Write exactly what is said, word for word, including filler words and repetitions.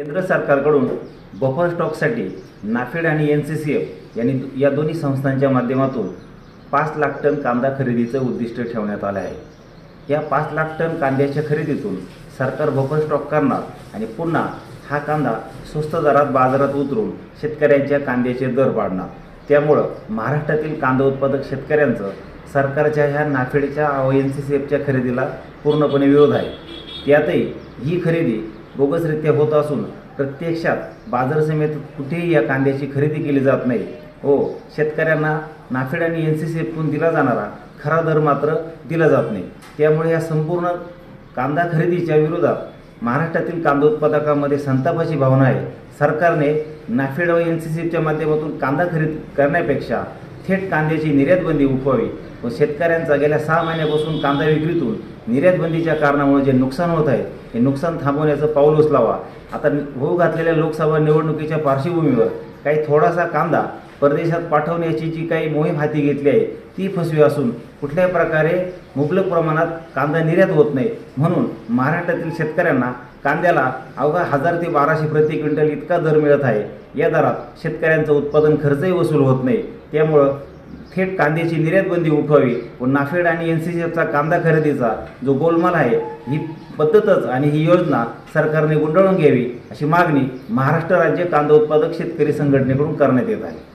केंद्र सरकारकडून बफर स्टॉकसाठी नाफेड आणि एन सी सी एफ यांनी या दोन्ही संस्थांच्या माध्यमातून पाच लाख टन कांदा खरेदीचं उद्दिष्ट ठेवण्यात आलं आहे। या पाच लाख टन कांद्याच्या खरेदीतून सरकार बफर स्टॉक करणार आणि पुन्हा हा कांदा स्वस्त दरात बाजारात उतरून शेतकऱ्यांच्या कांद्याचे दर वाढणार। त्यामुळे महाराष्ट्रातील कांदा उत्पादक शेतकऱ्यांचं सरकारच्या ह्या नाफेडच्या व एन सी सी एफच्या खरेदीला पूर्णपणे विरोध आहे। त्यातही ही खरेदी बोगसरित्या होत असून प्रत्यक्षात बाजार समितीत कुठेही या कांद्याची खरेदी केली जात नाही व शेतकऱ्यांना नाफेड आणि एन सी सी एफतून दिला जाणारा खरा दर मात्र दिला जात नाही। त्यामुळे या संपूर्ण कांदा खरेदीच्या विरोधात महाराष्ट्रातील कांदा उत्पादकांमध्ये संतापाची भावना आहे। सरकारने नाफेड व एन सी सी एफच्या माध्यमातून कांदा खरेदी करण्यापेक्षा थेट कांद्याची निर्यात बंदी उठवावी व शेतकऱ्यांचा गेल्या सहा महिन्यापासून कांदा विक्रीतून निर्यात बंदीच्या कारणामुळे जे नुकसान होत आहे हे नुकसान थांबवण्याचं पाऊल उचलावा। आता होऊ घातलेल्या लोकसभा निवडणुकीच्या पार्श्वभूमीवर काही थोडासा कांदा परदेशात पाठवण्याची जी काही मोहीम हाती घेतली आहे ती फसवी असून कुठल्याही प्रकारे मुबलक प्रमाणात कांदा निर्यात होत नाही। म्हणून महाराष्ट्रातील शेतकऱ्यांना कांद्याला अवघा हजार ते बाराशे प्रति क्विंटल इतका दर मिळत आहे। या दरात शेतकऱ्यांचं उत्पादन खर्चही वसूल होत नाही। त्यामुळं थेट कांद्याची निर्यात बंदी उठवावी व नाफेड आणि एन सी सी एफचा कांदा खरेदीचा जो गोलमाल आहे ही पद्धतच आणि ही योजना सरकारने गुंडाळून घ्यावी अशी मागणी महाराष्ट्र राज्य कांदा उत्पादक शेतकरी संघटनेकडून करण्यात येत आहे।